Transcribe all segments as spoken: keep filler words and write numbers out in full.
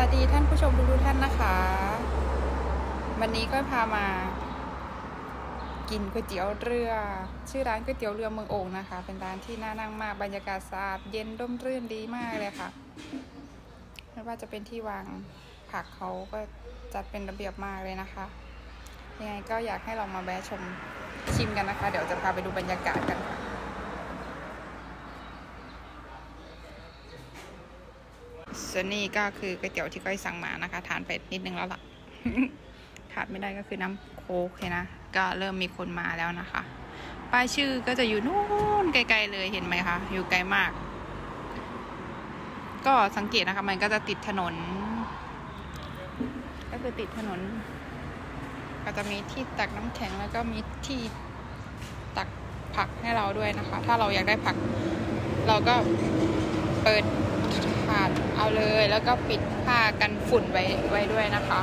วัสดีท่านผู้ชมทุกท่านนะคะวันนี้ก็พามากินก๋วยเตี๋ยวเรือชื่อร้านก๋วยเตี๋ยวเรือเมืองโอ่งนะคะเป็นร้านที่น่านั่งมากบรรยากาศสะอาดเย็นร่มรื่นดีมากเลยค่ะไม่ว่าจะเป็นที่วางผักเขาก็จัดเป็นระเบียบมากเลยนะคะยังไงก็อยากให้ลองมาแวะชมชิมกันนะคะเดี๋ยวจะพาไปดูบรรยากาศกันค่ะส่วนนี้ก็คือก๋วยเตี๋ยวที่ก้อยสั่งมานะคะทานไปนิดนึงแล้วล่ะ ขาดไม่ได้ก็คือน้ำโค้กเลยนะก็เริ่มมีคนมาแล้วนะคะป้ายชื่อก็จะอยู่นู่นไกลๆเลยเห็นไหมคะอยู่ไกลมากก็สังเกตนะคะมันก็จะติดถนนก็คือติดถนนก็จะมีที่ตักน้ำแข็งแล้วก็มีที่ตักผักให้เราด้วยนะคะถ้าเราอยากได้ผักเราก็เปิดถาดเอาเลยแล้วก็ปิดผ้ากันฝุ่นไว้ไว้ด้วยนะคะ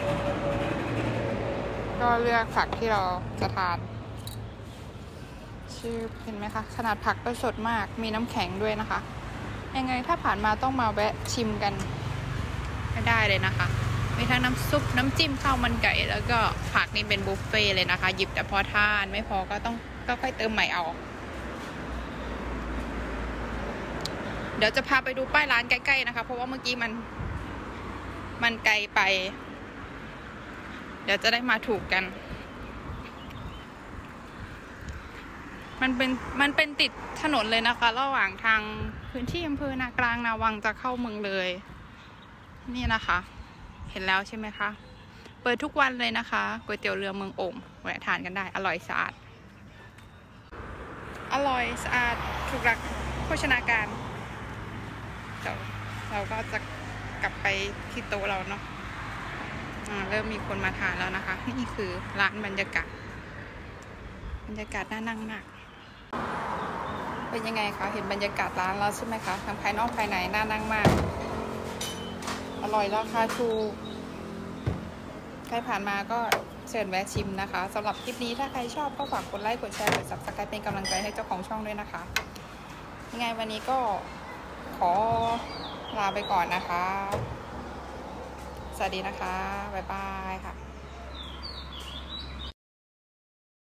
ก็เลือกผักที่เราจะทานชื่อเห็นไหมคะขนาดผักก็สดมากมีน้ำแข็งด้วยนะคะยังไงถ้าผ่านมาต้องมาแวะชิมกันไม่ได้เลยนะคะมีทั้งน้ำซุปน้ำจิ้มข้าวมันไก่แล้วก็ผักนี่เป็นบุฟเฟ่เลยนะคะหยิบแต่พอทานไม่พอก็ต้องก็ค่อยเติมใหม่เอาเดี๋ยวจะพาไปดูป้ายร้านใกล้ๆนะคะเพราะว่าเมื่อกี้มันมันไกลไปเดี๋ยวจะได้มาถูกกันมันเป็นมันเป็นติดถนนเลยนะคะระหว่างทางพื้นที่อำเภอนากลางนาวังจะเข้าเมืองเลยนี่นะคะเห็นแล้วใช่ไหมคะเปิดทุกวันเลยนะคะก๋วยเตี๋ยวเรือเมืองโอ่งแวะทานกันได้อร่อยสะอาดอร่อยสะอาดถูกหลักโภชนาการเดี๋ยวเราก็จะกลับไปที่โต๊ะเราเนาะเริ่มมีคนมาทานแล้วนะคะนี่คือร้านบรรยากาศบรรยากาศน่านั่งมากเป็นยังไงคะเห็นบรรยากาศร้านแล้วใช่ไหมคะทั้งภายนอกภายในน่านั่งมากอร่อยราคาถูกใครผ่านมาก็เชิญแวะชิมนะคะสำหรับคลิปนี้ถ้าใครชอบก็ฝากกดไลค์กดแชร์กด ซับสไครบ์ เป็นกำลังใจให้เจ้าของช่องด้วยนะคะยังไงวันนี้ก็ขอลาไปก่อนนะคะสวัสดีนะคะบ๊ายบายค่ะ